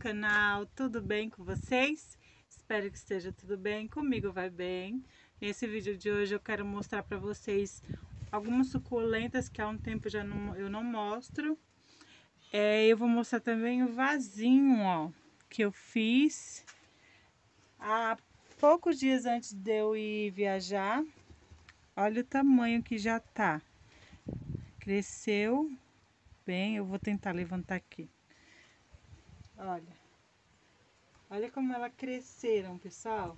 canal, tudo bem com vocês? Espero que esteja tudo bem, comigo vai bem. Nesse vídeo de hoje eu quero mostrar para vocês algumas suculentas que há um tempo eu não mostro. Eu vou mostrar também o vasinho, ó, que eu fiz há poucos dias antes de eu ir viajar. Olha o tamanho que já tá. Cresceu bem, eu vou tentar levantar aqui. Olha como elas cresceram, pessoal.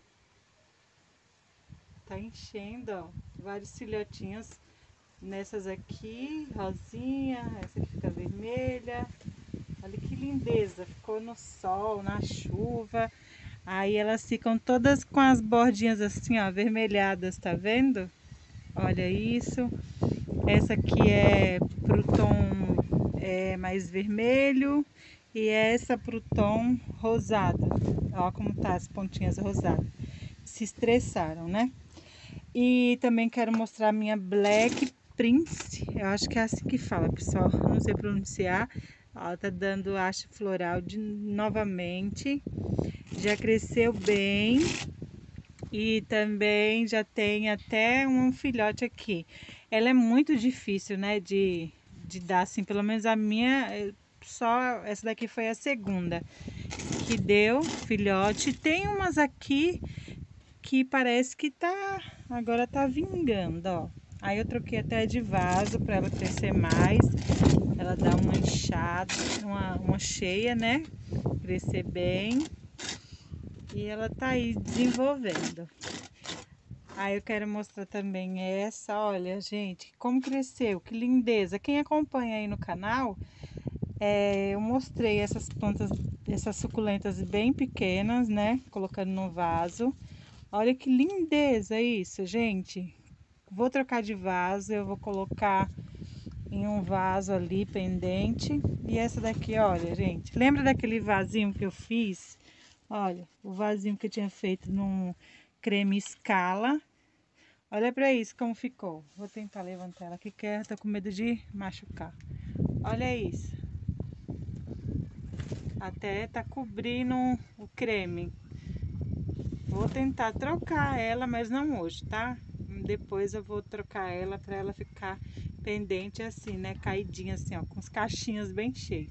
Tá enchendo, ó, vários filhotinhos nessas aqui, rosinha, essa aqui fica vermelha. Olha que lindeza, ficou no sol, na chuva. Aí elas ficam todas com as bordinhas assim, ó, avermelhadas, tá vendo? Olha isso. Essa aqui é pro tom mais vermelho e essa pro tom rosado. Ó como tá as pontinhas rosadas. Se estressaram, né? E também quero mostrar a minha Black Prince. Eu acho que é assim que fala, pessoal. Não sei pronunciar. Ó, tá dando haste floral novamente. Já cresceu bem. E também já tem até um filhote aqui. Ela é muito difícil, né, de dar assim, pelo menos a minha, só essa daqui foi a segunda que deu filhote. Tem umas aqui que parece que agora tá vingando, ó. Aí eu troquei até de vaso para ela crescer mais. Ela dá uma inchada, uma cheia, né? Crescer bem. E ela tá aí desenvolvendo. Aí eu quero mostrar também essa, olha, gente, como cresceu, que lindeza. Quem acompanha aí no canal, eu mostrei essas plantas, essas suculentas bem pequenas, né? Colocando no vaso. Olha que lindeza isso, gente. Vou trocar de vaso, eu vou colocar em um vaso ali pendente. E essa daqui, olha, gente, lembra daquele vasinho que eu fiz? Olha, o vasinho que eu tinha feito num creme Scala. Olha pra isso como ficou. Vou tentar levantar ela aqui, que eu tô com medo de machucar. Olha isso. Até tá cobrindo o creme. Vou tentar trocar ela, mas não hoje, tá? Depois eu vou trocar ela pra ela ficar pendente assim, né? Caidinha assim, ó, com os cachinhos bem cheios.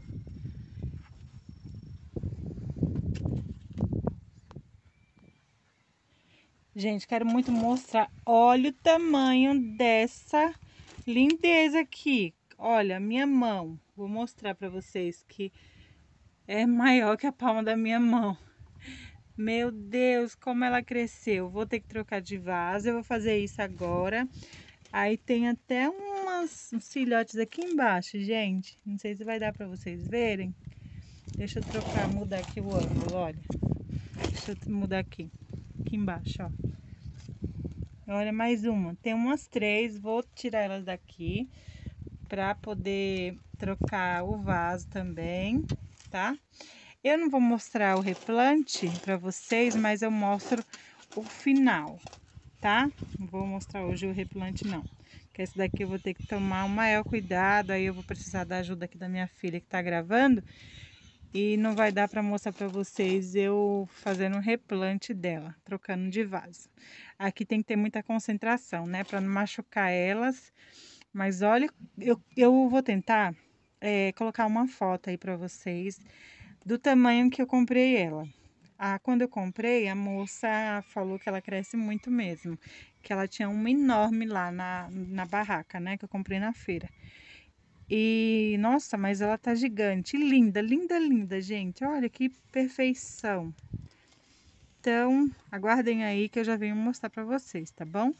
Gente, quero muito mostrar. Olha o tamanho dessa lindeza aqui. Olha, minha mão. Vou mostrar pra vocês que é maior que a palma da minha mão. Meu Deus, como ela cresceu. Vou ter que trocar de vaso. Eu vou fazer isso agora. Aí tem até uns filhotes aqui embaixo, gente. Não sei se vai dar pra vocês verem. Deixa eu trocar, mudar aqui o ângulo, olha. Deixa eu mudar aqui. Aqui embaixo, ó. Olha, mais uma. Tem umas 3. Vou tirar elas daqui pra poder trocar o vaso também, tá? Eu não vou mostrar o replante para vocês, mas eu mostro o final, tá? Não vou mostrar hoje o replante não, que esse daqui eu vou ter que tomar o maior cuidado, aí eu vou precisar da ajuda aqui da minha filha que tá gravando e não vai dar para mostrar para vocês eu fazendo um replante dela, trocando de vaso. Aqui tem que ter muita concentração, né, para não machucar elas, mas olha, eu vou tentar colocar uma foto aí para vocês do tamanho que eu comprei ela. Quando eu comprei, a moça falou que ela cresce muito mesmo, que ela tinha uma enorme lá na barraca, né, que eu comprei na feira. E, nossa, mas ela tá gigante, linda, linda, linda, gente, olha que perfeição. Então, aguardem aí que eu já venho mostrar pra vocês, tá bom?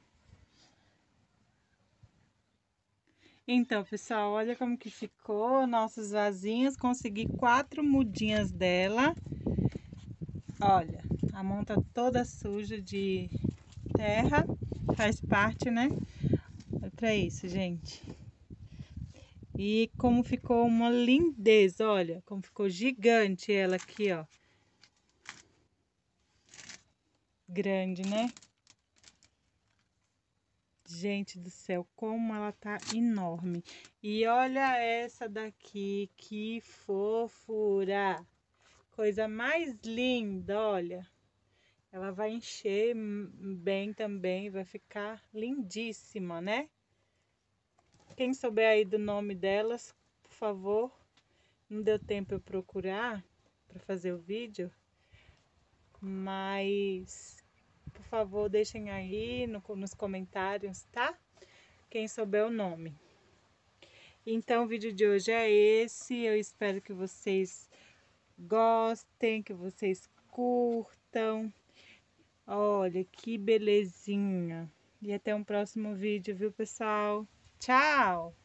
Então, pessoal, olha como que ficou nossos vasinhos. Consegui 4 mudinhas dela. Olha, a mão tá toda suja de terra, faz parte, né? Olha pra isso, gente. E como ficou uma lindeza, olha, como ficou gigante ela aqui, ó. Grande, né? Gente do céu, como ela tá enorme. E olha essa daqui, que fofura! Coisa mais linda, olha. Ela vai encher bem também, vai ficar lindíssima, né? Quem souber aí do nome delas, por favor, não deu tempo eu procurar para fazer o vídeo, mas por favor deixem aí nos comentários, tá? Quem souber o nome. Então o vídeo de hoje é esse, eu espero que vocês gostem, que vocês curtam. Olha que belezinha. E até um próximo vídeo, viu, pessoal? Tchau!